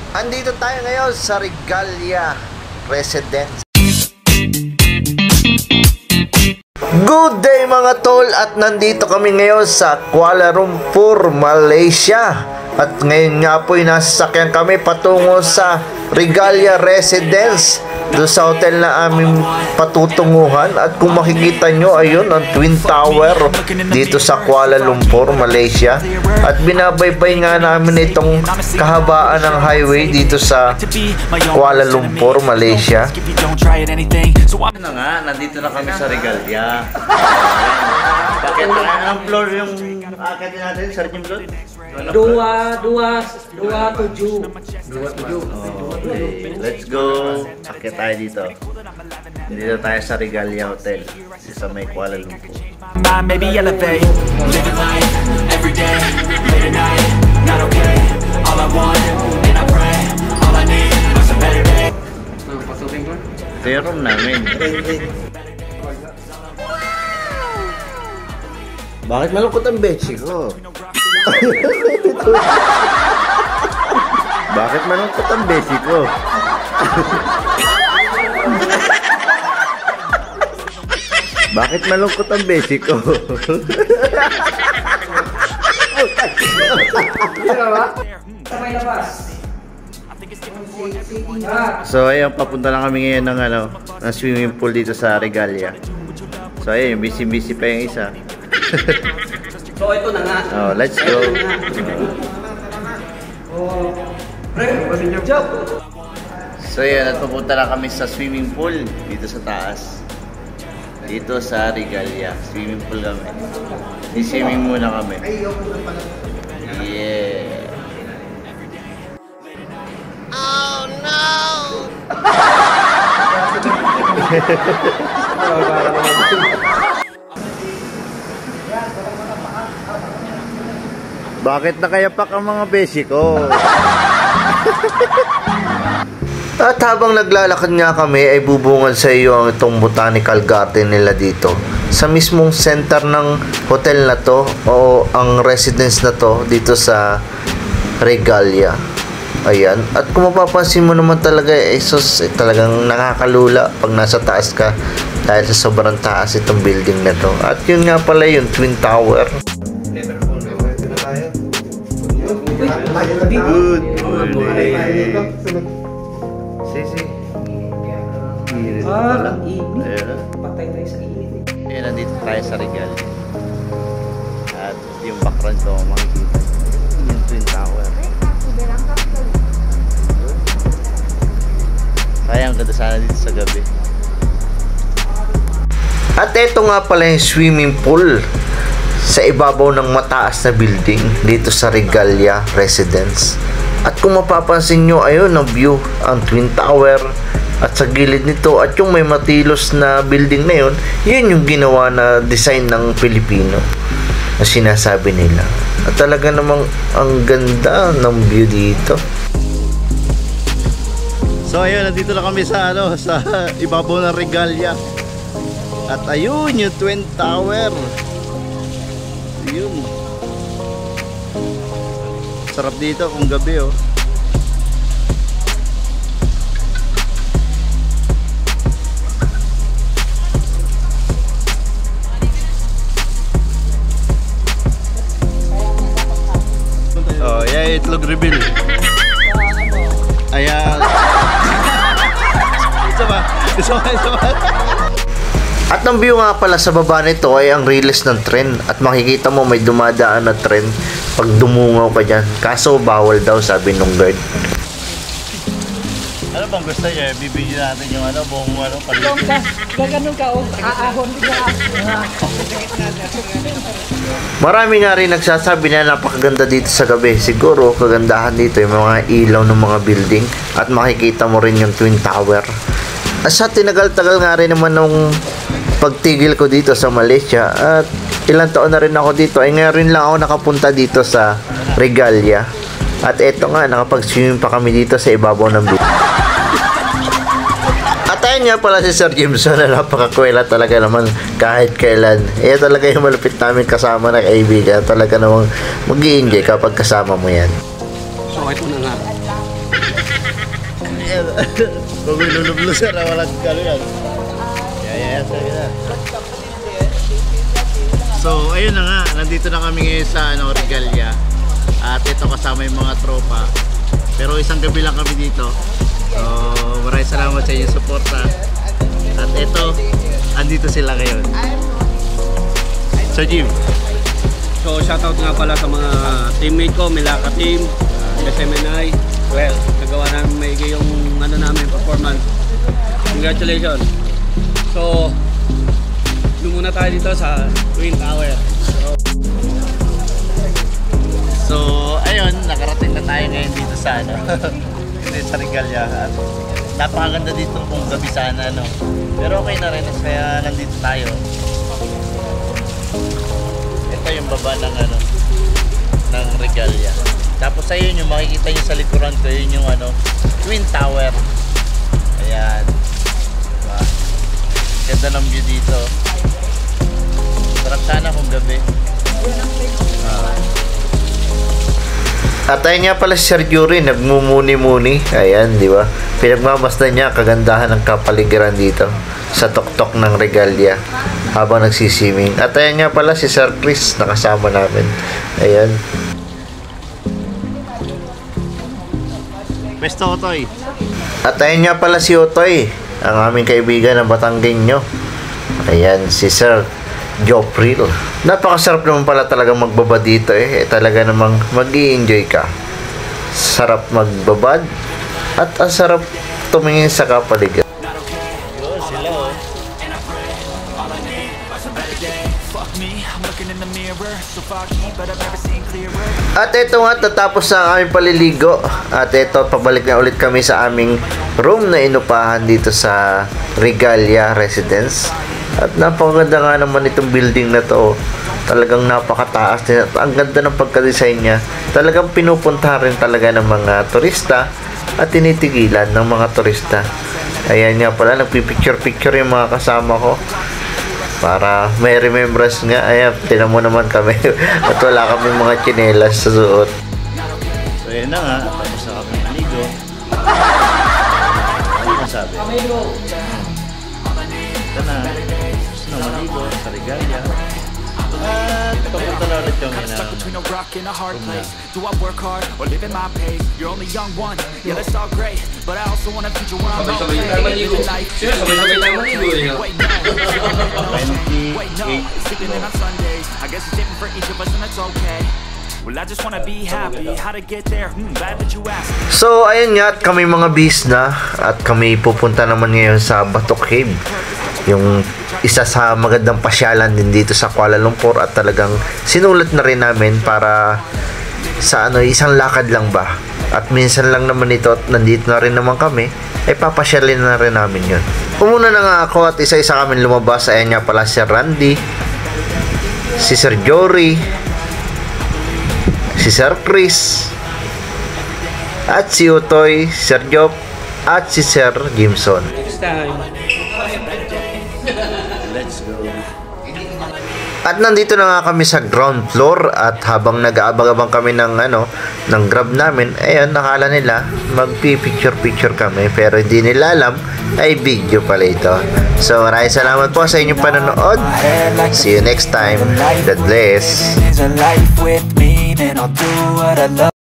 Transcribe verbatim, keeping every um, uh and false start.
Andito tayo ngayon sa Regalia Residence. Good day mga tol, at nandito kami ngayon sa Kuala Lumpur, Malaysia. At ngayon nga po nasasakyan kami patungo sa Regalia Residence, doon sa hotel na aming patutunguhan. At kung makikita nyo, ayun ang Twin Tower dito sa Kuala Lumpur, Malaysia. At binabaybay nga namin itong kahabaan ng highway dito sa Kuala Lumpur, Malaysia. Ano nga, nandito na kami sa Regalia. Bakit ang floor yung akitin natin, Sergeant Blood? Dua, dua, dua tujuh. Dua tujuh. Okay, let's go. Akit tayo dito. Dito tayo sa Regalia Hotel sa may Kuala Lumpur. Maybe elevate, living life every day, late at night, not okay. All I want, and I pray, all I need are some better days. Ito yung room namin. Bakit malungkot ang bedsheet ko? Bakit malungkot ang bedsheet ko? Bakit malungkot ang bedsheet ko? So ayun, papunta lang kami ngayon ng ano, ng swimming pool dito sa Regalia. So ayun, busy-busy pa yung isa. So ito na nga. Oh, let's go. Oh, job. So yan, at pupunta lang kami sa swimming pool dito sa taas. Dito sa Regalia. Swimming pool kami. I-swimming muna kami. Yeah. Oh no! Bakit nakayapak ang mga beshi ko? At habang naglalakad nga kami ay bubungan sa iyo ang itong botanical garden nila dito. Sa mismong center ng hotel na to o ang residence na to dito sa Regalia. Ayan. At kung mapapansin mo naman talaga, eh, sus, eh, talagang nakakalula pag nasa taas ka dahil sa sobrang taas itong building na to. At yun nga pala yung Twin Tower. Good morning. Sisi. Ah, ang init. Ayan. Patay tayo sa init. Ayan, nandito tayo sa Regalia. At yung background ko, makikita yung Twin Tower. Sayang, ganda sana dito sa gabi. At eto nga pala yung swimming pool sa ibabaw ng mataas na building dito sa Regalia Residence. At kung mapapansin nyo, ayun ang view, ang Twin Tower. At sa gilid nito, at yung may matilos na building na yun, yun yung ginawa na design ng Pilipino na sinasabi nila. At talaga namang ang ganda ng view dito. So ayun, nandito na kami sa ano, sa ibabaw ng Regalia. At ayun yung Twin Tower. Ayun. Sarap dito kung gabi, oh. Oh, yeah, itlog reveal. Ayan. Isa ba? Isa ba? Isa ba? At ang view nga pala sa baba nito ay ang release ng tren. At makikita mo may dumadaan na tren pag dumungaw ka dyan. Kaso bawal daw, sabi nung guard. Ano bang gusto niya? Bibigyan natin yung ano, buong ano, Ganun ka, gaganon ka, oh. Aahon din ka. Marami nga rin nagsasabi na napakaganda dito sa gabi. Siguro kagandahan dito yung mga ilaw ng mga building. At makikita mo rin yung Twin Tower. At sa tinagal-tagal nga rin naman nung pagtigil ko dito sa Malaysia, at ilang taon na rin ako dito, ay ngayon rin lang ako nakapunta dito sa Regalia. At eto nga, nakapag-swimming pa kami dito sa ibabaw ng building. At ayun nga pala si Sir Jimson na napakakwela talaga naman kahit kailan. Eh talaga yung malupit namin kasama na kaibigan. Talaga namang mag-i-enjoy kapag kasama mo yan. So ito na nga. Kung may lulublusan na walang galo yan. Yeah, yeah, yeah. So, ayun na nga. Nandito na kami ngayon sa ano, Regalia. At ito kasama yung mga tropa. Pero isang gabi lang kami dito. So, maraming salamat sa inyong suporta. At ito, andito sila ngayon. So, Jim. So, shoutout nga pala sa mga teammate ko, Milaka Team, S M N I. Well, nagawa namin maigi yung ano namin, performance. Congratulations. So, doon muna tayo dito sa Twin Tower. So, so ayun, nakarating na tayo ngayon dito sa ano, dito sa Regalia. At napakaganda dito kung gabi sana, ano. Pero okay na rin, kaya nandito tayo. Ito yung baba ng ano, ng Regalia. Tapos ayun yung makikita nyo sa likuran ko, yun yung ano, Twin Tower. Ayan. Diba? Ganda ng view dito. Sarap sana kung gabi. Uh, At ayun nga pala si Sir Yuri, nagmumuni-muni. Ayan, di ba? Pinagmamasdan niya kagandahan ng kapaligiran dito sa tuktok ng Regalia habang nagsisiming. At ayun nga pala si Sir Chris, nakasama namin. Ayan. Pwesto Otoy. At ayun nga pala si Otoy, ang aming kaibigan ng Batanggenyo. Ayan, si Sir Jopril. Napakasarap naman pala talaga magbabad dito eh. eh talaga namang mag-i-enjoy ka. Sarap magbabad at ang sarap tumingin sa kapaligiran. Yun, sila oh. At ito nga, tatapos na ang aming paliligo. At ito, pabalik na ulit kami sa aming room na inupahan dito sa Regalia Residence. At napakaganda nga naman itong building na to. Talagang napakataas din. At ang ganda ng pagka-design niya. Talagang pinupuntahan rin talaga ng mga turista at tinitigilan ng mga turista. Ayan nga pala, nagpipicture-picture yung mga kasama ko. Para may remembrance nga. Ayan, tinan mo naman kami. At wala kami mga tsinelas sa suot. So yun na nga, tapos na kami maligo. Ano yung sabi? Ito na, tapos na maligo sa Regalia. At papunta na ulit kami na between a rock and a hard place. Do I work hard or live at my pace? You're only young one, yeah that's all great, but I also want a future where I'm okay. Living life. Wait no, wait no, sleeping in on Sundays. I guess it's different for each of us and that's okay. Well, I just wanna be happy. How to get there? Hmm, glad that you asked. So, ayun nga, at kami mga bis na. At kami pupunta naman ngayon sa Batok Cave. Yung isa sa magandang pasyalan din dito sa Kuala Lumpur. At talagang sinulat na rin namin para sa ano, isang lakad lang ba. At minsan lang naman ito at nandito na rin naman kami. Ay papasyalin na rin namin yun. Umuna na nga ako at isa-isa kami lumabas. Ayan nga pala si Randy, si Sir Jory, si Sir Chris, at si Utoy, Sir Job, at si Sir Gimson. next time. let's go. At nandito na nga kami sa ground floor at habang nag-aabang-abang kami ng ano, ng grab namin, ayun, nakala nila magpi-picture-picture kami pero hindi nila alam ay video pala ito. So maraming salamat po sa inyong panonood. See you next time. God bless.